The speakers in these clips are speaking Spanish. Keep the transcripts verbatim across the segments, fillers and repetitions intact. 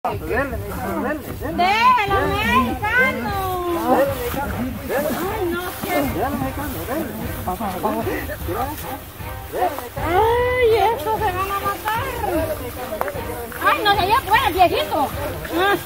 Dele, mexicano, dele, dele. Déjelo, mexicano. Dele, mexicano, dele. Ay, no, qué. Dele, mexicano, dele. Pasa, pasa. Dele, mexicano. Ay, estos se van a matar. Ay, no se lleva fuera el viejito. Ah.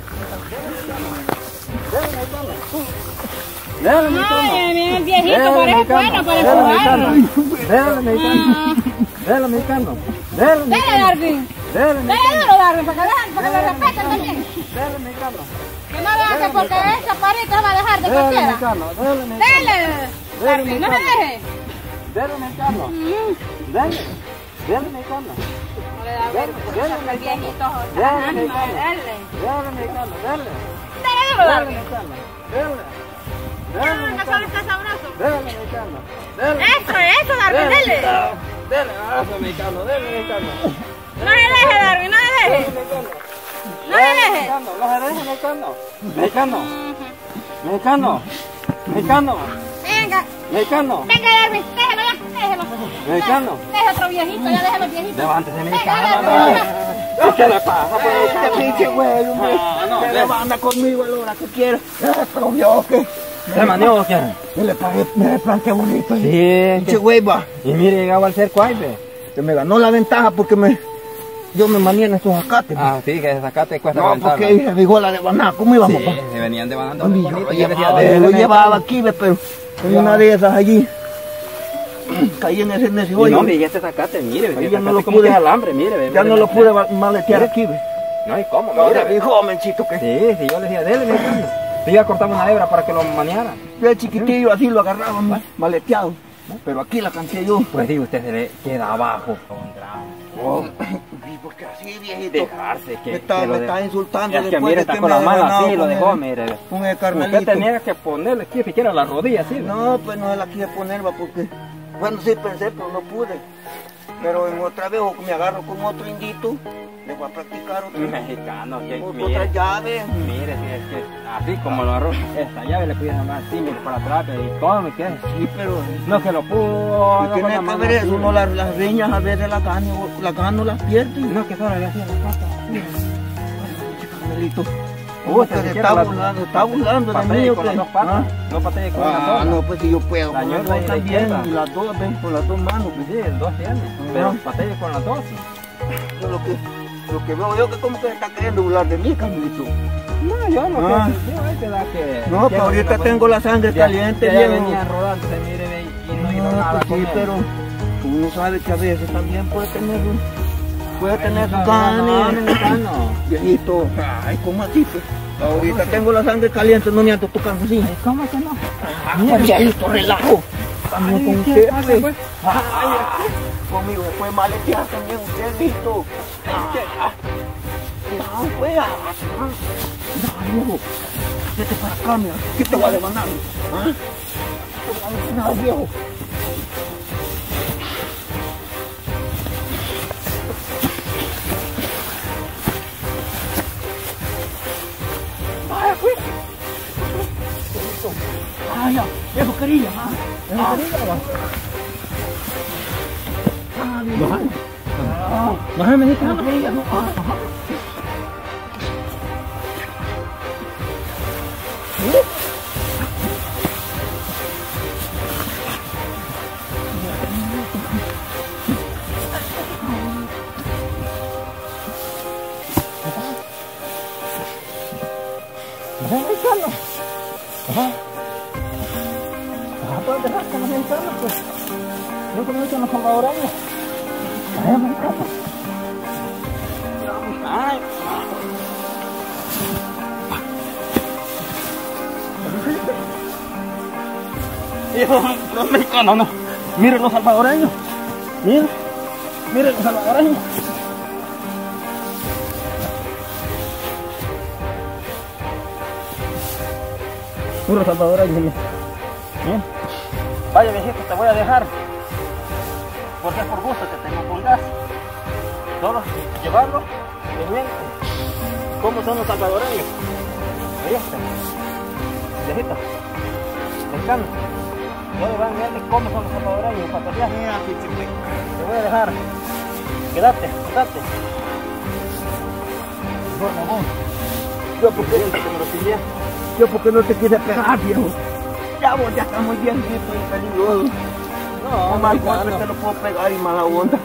Dele, mexicano. Dele, mexicano. Ay, mira el viejito, parece bueno para empujarlo. Dele, mexicano. Dele, mexicano. Dele, Dele, mexicano. Darwin. Dele, Dele mexicano. duro, Darwin, para que vean, para que lo respeten también. Dele, mexicano. Que no vean que porque esta parita va a dejar de Dele, cualquiera. mexicano. Dele, mexicano. Dele, Darwin, no se deje. Dele, mexicano. Dele. Dele, mexicano. No le da vergüenza que el viejito. Dele, Dele, mexicano. dele. Dele, mexicano. Dele. Dele duro, Dele, Darwin. mexicano. Dele. Ya, Dele, no solo está sabroso. Dele, mexicano. Dele. Eso, eso, Darwin, dele. Dele, eso, mexicano. Dele, mexicano. No le deje, Darwin, no le Dele, deje. mexicano. No le deje. Mexicano, no se deje, mexicano. Mexicano. Mexicano. Mexicano. Venga, Mexicano. venga, Darwin, déjelo ya, déjelo. Mexicano. Deje otro viejito, ya déjelo el viejito. Levántese, Venga, mexicano. Darwin, venga. ¿Qué le pasa? Pues este pinche güey, hombre. No, no, Se le- levanta conmigo a la hora que quiere. Pero yo que ¿Se manió o qué? me le pagué, me le planté bonito. Sí, Pinche güey, va. y mire, llegaba al cerco ahí, ve. Que me ganó la ventaja porque me, yo me mané en estos acates. Ah, sí, que sacate cuesta no, levantarlo. porque dije, dijo la de Baná, ¿cómo íbamos? Sí, pa? se venían devanando. Yo bonito, lo y yo decía, llevaba, "Dele, lo mexicano". llevaba aquí, ve, pero en una de esas allí caí en ese, en ese Y hoyo. no, hombre, y este sacate, mire, ve, Ahí este ya no sacate lo como pude- que es alambre, mire, ve, ya mire, no lo ve. pude ma- maletear aquí, ve. No, ¿y cómo? No, Mire, era ve. mi jovencito que Sí, sí, yo le decía, dele, mexicano. Sí, yo cortaba una hebra para que lo maneara. yo de chiquitillo así lo agarraba, ma- maleteado. Pero aquí la canté yo. Pues sí, usted se le queda abajo. Oh, y porque así, viejito. Dejarse que... Me está, que lo me de- está insultando. Es que después mire, de está que con me las manos ganado así, lo con dejó, el- mire. Con el Carmelito. Usted tenía que ponerle aquí siquiera las rodillas, ¿sí? No, pues no se la quise poner, va, porque... Bueno, sí pensé, pero no pude. Pero en otra vez, o me agarro con otro indito, le voy a practicar otro, Mexicano, que otra mire, llave. mire, si es que así como lo agarró, esta llave le pudieron llamar así, mire, para atrás, y todo me queda. Sí, pero... No que lo pudo, ¿Y no tiene con la que mano ver eso? así. No, las, las riñas a veces las gano, las gano, las pierdo. No, que solo le hacía la pata. Carmelito. Uh, Se se está burlando, está burlando de mí, Patalla ¿o con qué? las dos patas, ¿Ah? no patalla con las Ah, dos. no, pues si yo puedo. La con las ñorda dos y la también, izquierda. y las dos, ven, con las dos manos. Pues sí, el dos tiene, pero patalla con las dos. Yo lo que, lo que veo yo que como que se está queriendo burlar de mí, Carmelito. No, yo no Ah. que yo ahí te da que... No, que pero ahorita una- tengo la sangre ya- caliente, ya, ya viejo. venía rodando, se mire, ve, y no hizo No, nada pues con sí, él. pero uno sabe que a veces también puede tener, puede tener sus No, no, no, ganas. mexicano. Viejito, ay, ¿cómo así? Pues? Ahorita tengo la sangre caliente, no me ando tocando así. Ay, ¿cómo que no? Ah, viejito, relajo. También con ¿qué usted, pasa, pues. pues? Ay, conmigo se puede maletear también usted, visto. Ah, no, pues. ah, No, viejo. Vete para acá, mira. ¿Qué te voy a demandar? ¿Ah? ¿Qué te voy a demandar, viejo? Vaya, pues. Ah, ya. Eso quería, ah. Eso quería, va. Ah, viejo. Ah, No, mexicano. no quería, no. Ah, ajá. No, mexicano. Ajá. Ajá, pues dejar con los mexicanos, pues. Yo como dicen los salvadoreños. Ay, mexicano. Ay. Hijo, los mexicanos, no. Miren los salvadoreños. Miren. Miren los salvadoreños. Puro salvadoreño. Bien. Vaya, viejito, te voy a dejar. Porque es por gusto que tengo con gas. Solo llevarlo y bien. ¿Cómo son los salvadoreños? Ahí está. Viejito. Mexicano. Yo le voy a enseñarle cómo son los salvadoreños para que veas. Te voy a dejar. Quédate, quédate. Yo porque no te lo Yo porque no te quise pegar, viejo. Ya vos ya estamos bien, y peligroso. No, mal golpe te lo puedo pegar y mala onda.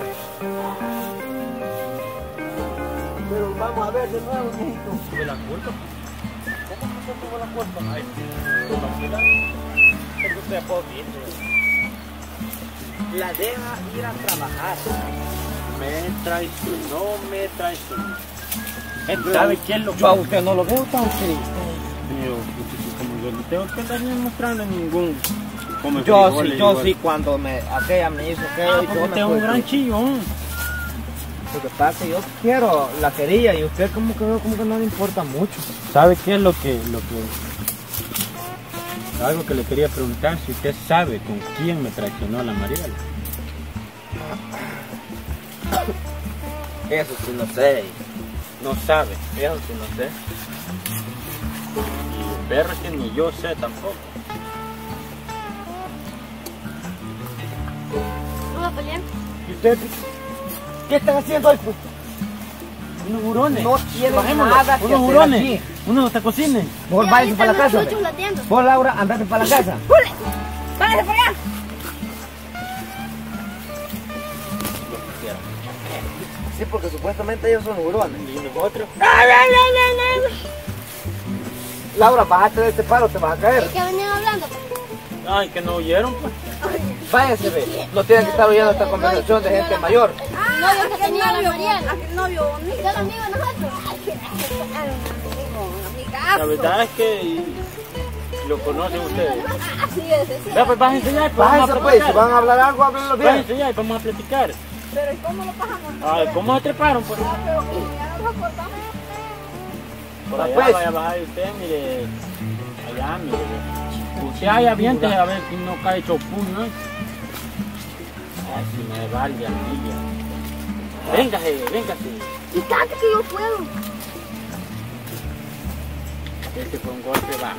Pero vamos a ver de nuevo, viejito. ¿Tuve la culpa? ¿Cómo que tuvo la culpa? Ay, no, usted es poquito. La deja ir a trabajar. Me traicionó, me traicionó. ¿Sabe quién lo que? Yo a usted no lo veo tan triste. Yo, como yo no tengo que estar mostrando ningún. Como Yo sí, yo sí, cuando me, aquella me hizo que ah, porque usted es un gran chillón. Lo que pasa es que yo quiero, la quería y usted como que, como que no le importa mucho. ¿Sabe qué es lo que, lo que, algo que le quería preguntar? Si usted sabe con quién me traicionó la Mariela. Eso sí no sé, no sabe, eso sí no sé. Y el perro que ni yo sé tampoco. ¿No va a pelear? ¿Y usted qué están haciendo ahí? Unos hurones. No tiene Bajémoslo. nada que unos hacer hurones. aquí. Unos te cocinen. Vos Sí, váyase ahí para la están casa. los chuchos latiendo. Vos, Laura, andate para la casa. ¡Jule! ¡Váyase para allá! Sí, porque supuestamente ellos son hurones. Y nosotros. Laura, bájate de este palo, te vas a caer. ¿Y qué venían hablando? Ay, que no oyeron, pues. Váyanse, ve. No tienen que estar oyendo esta conversación de gente mayor. No, yo que tenía la Mariela. Aquel novio bonito. ¿Qué amigo de nosotros? La verdad es que lo conocen ustedes. Así es, sí. Ya, pues vas a enseñar, pues vamos Bájense, a pues. Si platicar. van a hablar algo, háblenlo Vas a bien. enseñar y vamos a platicar. Pero ¿y cómo lo pasamos? Ay, ¿cómo se treparon? Por, No, pero como ya nos acordamos. por allá Pues. vaya a bajar usted, mire. Allá, mire. Usted allá aviente a ver si no cae chopún, ¿no? Ay, si me vale, amiga. Véngase, véngase. Y tanto que yo puedo. Este fue un golpe bajo.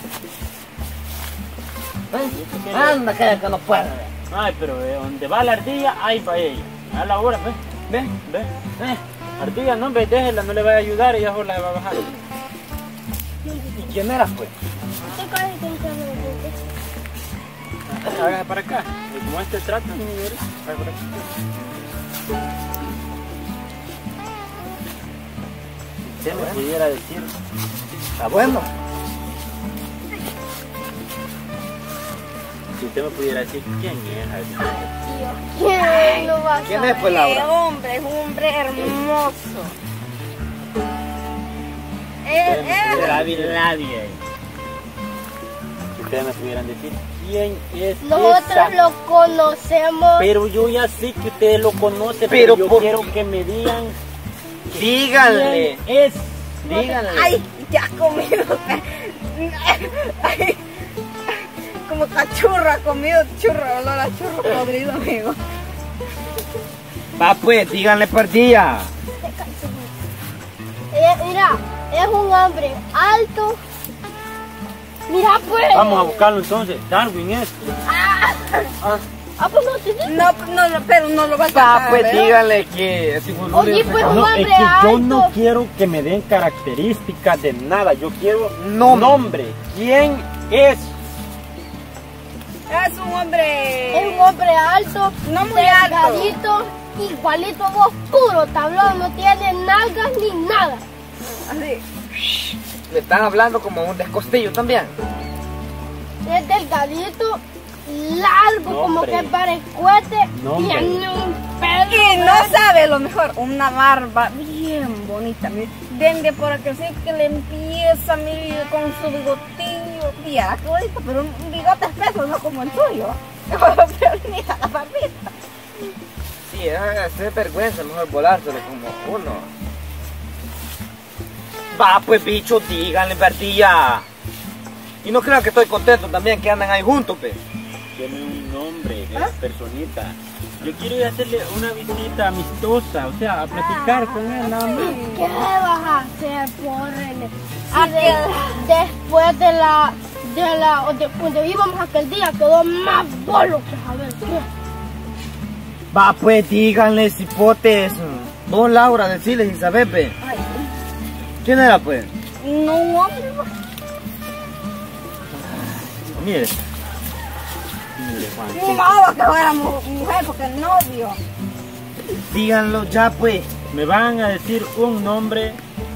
Anda, que que no puede. Ay, pero de donde va la ardilla, ahí va ella. A la hora, pues. Ve, Ve. Eh. Ardilla, no, ve, déjela, no le vaya a ayudar, ella sola va a bajar. ¿y quién era, pues? ¿Qué cosa que tengo que hacer? Hágase para acá. Y como este trata, mi señores, hágase para acá. Si usted me pudiera decir, Está bueno. si usted me pudiera decir quién es Ardilla. ¿Quién lo va a ¿Quién saber? es, pues, Qué Laura? hombre, es un hombre hermoso. Ustedes Él, me pudiera él. decir nadie. Si ustedes me pudieran decir quién es Nosotros esa. lo conocemos. Pero yo ya sé que ustedes lo conocen, Pero pero, yo por- quiero que me digan Díganle. quién es. Díganle. Ay, ya ha comido. Ay, como cachurro ha comido churro, olor a churro podrido, amigo. Va, pues, díganle perdida. Eh, mira, es un hombre alto. Mira, pues. Vamos a buscarlo entonces. Darwin es. Ah, ah, pues no te No, no, no, pero no lo vas a Va, saber, pues, ¿verdad? díganle que... si fue Oye, Luis, pues, no, un No, hombre es que yo no alto. quiero que me den características de nada. Yo quiero Nombre. nombre. ¿Quién es? Es un hombre. Es un hombre alto, No muy alto. delgadito, igualito a vos, puro tablón, no tiene nalgas ni nada. Así. le están hablando como un descostillo también. Es delgadito, largo, No, como hombre. que parece cohete, No, hombre. tiene un pelo. Y no sabe lo mejor, una barba bien bonita. mi- Desde por aquí sí que le empieza mi con su bigotillo. Mira, qué bonito, pero un bigote espeso, no como el tuyo. Pero mira la barbita. Sí, es, es vergüenza, mejor volárselo como uno. Va, pues, bicho, díganle, perdilla. Y no crean que estoy contento también que andan ahí juntos, pues. Tiene un nombre de personita. Yo quiero ir a hacerle una visita amistosa, o sea, a platicar con él nada más. ¿Qué vas a hacer por él? ¿A Si de- después de la, de la, de donde íbamos aquel día quedó más bolo que saber qué. Va, pues, díganle, cipotes. Vos, Laura, decirles y sabés, ve. Ay, ¿Quién era pues? No, hombre. Mire. Mire, Juan. Ni modo que fuera mu- mujer porque es novio. Díganlo ya pues. ¿Me van a decir un nombre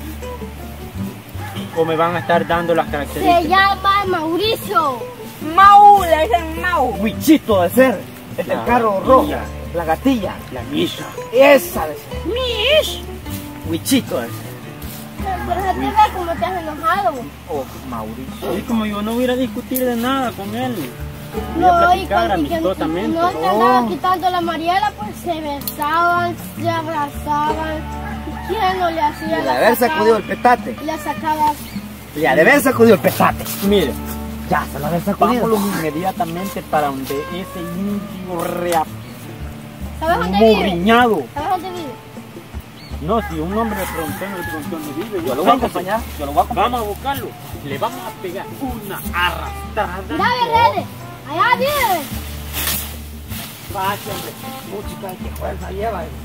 o me van a estar dando las Se características? llama Mauricio. Mau, le dicen Mau. Huichito de ser. Es La el carro rojo. gatilla. La gatilla. La misa. Esa de ser. Mish. Huichito de ser. Pero se te ve como te has enojado. Oh, Mauricio. Es como yo no hubiera discutir de nada con él. Voy a No, y platicar cuando y que- amistosamente. no te andaba quitando la Mariela, pues se besaban, se abrazaban. ¿Quién no le hacía? Y de La haber sacaba- sacudido el petate. La sacaba. Y de haber sacudido el petate. Mire, Ya, se lo haber sacudido. vámonos inmediatamente para donde ese indio rea ¿Sabes dónde vive? murriñado. ¿Sabes dónde vive? No, si un hombre le preguntó, no le preguntó dónde vive. Yo lo voy a acompañar. Yo lo voy a acompañar. Vamos a buscarlo. Le vamos a pegar una arrastrada. Mira, Guerrero. Allá vive. Fácil, hombre. Música, qué fuerza lleva. eh.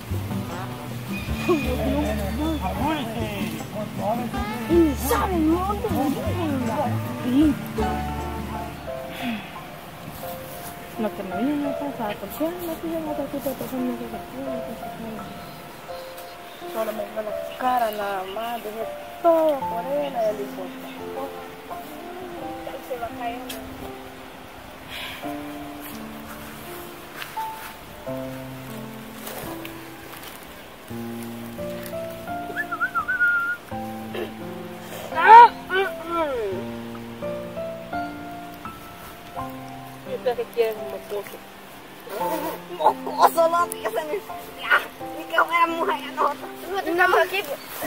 Y ni saben dónde vive. Lo que me viene a pasar, ¿por qué no piden otro tipo de personas que se pueden? Solo me vio la cara nada más, dejé todo por él, él hizo todo. Él se va a caer. ¿Y usted qué quiere un mocoso? Mocoso, no, que se me... Ya, ni que fuera mujer a nosotros. Nosotros estamos aquí.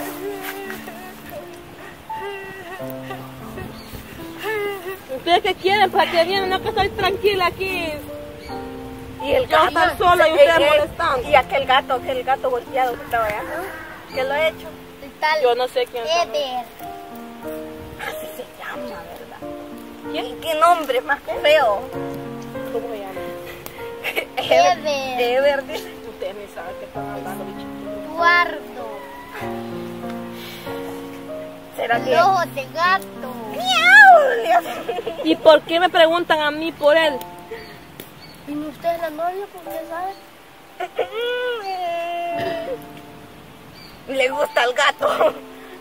¿Ustedes qué quieren? ¿Para qué vienen? No, que estoy tranquila aquí. Y el Yo gato estar sola y ustedes eh, eh, molestando. Y aquel gato, aquel gato golpeado que estaba allá. ¿Qué lo he hecho? El tal Yo no sé quién es. Eder. Así se llama, ¿verdad? ¿Y qué nombre más feo? ¿Cómo se llama? Eder. Eder, dice. Ustedes ni saben qué están hablando, bichito. Eduardo. ¿Será que? El ojo de gato. ¡Miau! ¿Y por qué me preguntan a mí por él? ¿Y usted es la novia? ¿Por qué sabe? Le gusta el gato.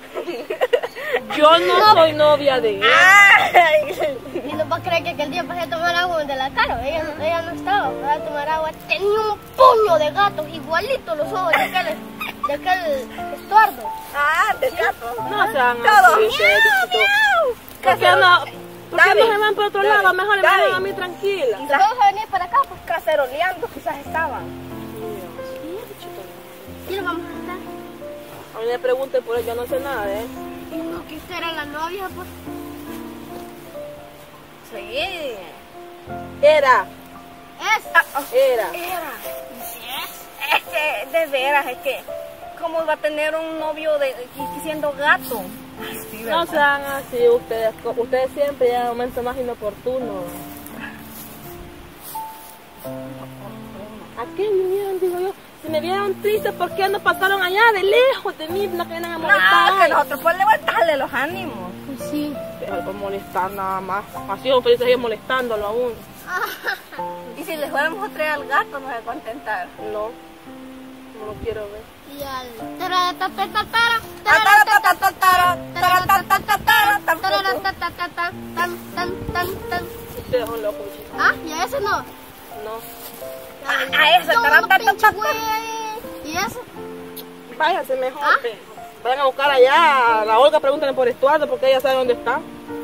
Yo no soy novia de él. Ay. Y no va a creer que aquel día pasé a tomar agua de la cara. Ella, no- ella no estaba para tomar agua. Tenía un puño de gatos, igualitos los ojos de aquel, de aquel Estuardo. Ah, del gato. No sean Todo. así, ustedes, bichito. ¿Por qué no? ¿Por qué David, no se van por otro David, lado? Mejor me David. dejan a mí tranquila. ¿Y vamos a venir para acá? Pues, Caceroleando quizás estaban. ¿y lo vamos a hacer? A mí me pregunten por él, yo no sé nada de él. Y no, que usted era la novia, pues. Sí. Era, Es. era. Era. Es que, de veras, es que, ¿cómo va a tener un novio de, y siendo gato? Sí, No ¿verdad? sean así ustedes. Ustedes siempre llegan a momentos más inoportunos. ¿A qué vinieron, digo yo? Si me vieron triste, ¿por qué no pasaron allá de lejos de mí? No que vienen a molestar. No, que nosotros por levantarle los ánimos. Pues sí. Dejar por molestar nada más. Así como felices ellos molestándolo aún. Y si le fuéramos a traer al gato, nos va a contentar. No, no lo quiero ver. Y al. Taratatatara, Tataratatara, tataratatara, tampoco. taratatatata, tan, tan, tan, tan. Ustedes son locos, chicos. Ah, y a ese no. No. A, a ese, Yo, tataratatata. pinche güey. ¿Y ese? Váyanse mejor. ¿Ah? ve. Vayan a buscar allá a la Olga, pregúntenle por Estuardo porque ella sabe dónde está.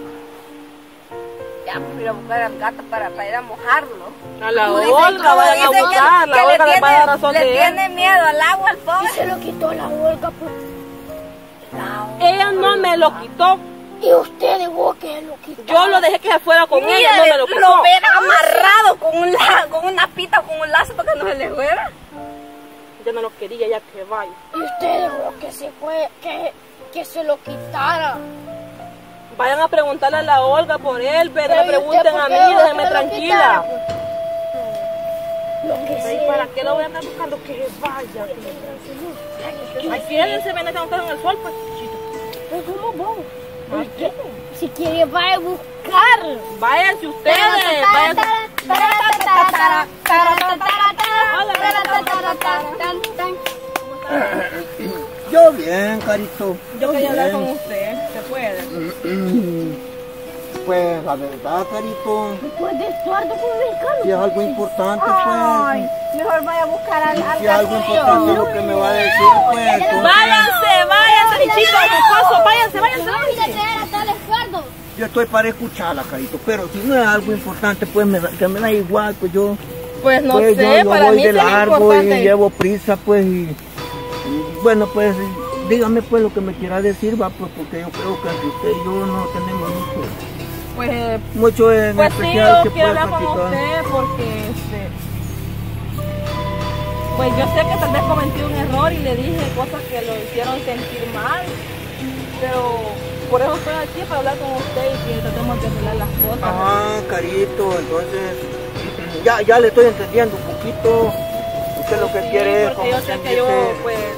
Ya, pues ir a buscar al gato para, para ir a mojarlo. A la Como dicen- Olga, como vayan a dicen que- buscar. La que le Olga les va a dar razón tiene, le de él. tiene miedo al agua al Y pobre. se lo quitó la Olga, pues. Ella no me lo quitó. Y usted dejó que lo quitó. Yo lo dejé que se fuera con Mire, ella, no me lo quitó. lo hubiera amarrado con, un la, con una pita o con un lazo para que no se le fuera. Yo no lo quería, ya que vaya. Y usted dejó que se fue, que, que se lo quitara. Vayan a preguntarle a la Olga por él, pero Pero me ¿y usted pregunten por a qué mí, dejó déjenme que lo tranquila. quitara, pues? Lo que Ay, sí. ¿para qué lo voy a andar buscando? Que se vaya. Ay, quédense, ven a buscar en el sol, pues. Porque si quiere vaya a buscar. Váyanse ustedes. Váyanse. Yo bien, Carito. Yo quería hablar con bien. usted. ¿Se puede? Pues la verdad, Carito, Pues de Estuardo con mexicano. si es algo importante, Ay, pues. mejor vaya a buscar al, al Si es algo importante lo que me va a decir, pues. entonces, Váyanse, váyanse, chicos, esposos, váyanse, váyanse. Vamos a ir a traer a tal Estuardo. Yo estoy para escucharla, Carito, pero si no es algo importante, pues me da, que me da igual, pues yo, Pues no pues, sé, yo, yo para voy mí de sí es largo y importante. llevo prisa, pues, y, y bueno, pues, dígame pues lo que me quiera decir, va, pues, porque yo creo que entre usted y yo no tenemos mucho, Pues, eh, mucho en pues sí, especial yo que quiero pueda hablar con platicar. usted porque, este, pues yo sé que tal vez cometí un error y le dije cosas que lo hicieron sentir mal, pero por eso estoy aquí para hablar con usted y que tratemos de arreglar las cosas. Ajá, Carito, entonces, ya, ya le estoy entendiendo un poquito. Usted lo que Sí, quiere es porque yo como sé quien que yo, dice, pues,